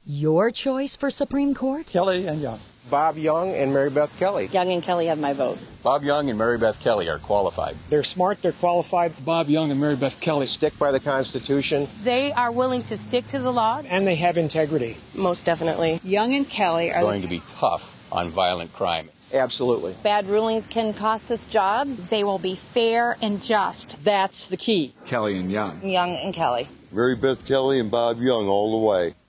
Your choice for Supreme Court? Kelly and Young. Bob Young and Mary Beth Kelly. Young and Kelly have my vote. Bob Young and Mary Beth Kelly are qualified. They're smart, they're qualified. Bob Young and Mary Beth Kelly. Stick by the Constitution. They are willing to stick to the law. And they have integrity. Most definitely. Young and Kelly are going to be tough on violent crime. Absolutely. Bad rulings can cost us jobs. They will be fair and just. That's the key. Kelly and Young. Young and Kelly. Mary Beth Kelly and Bob Young all the way.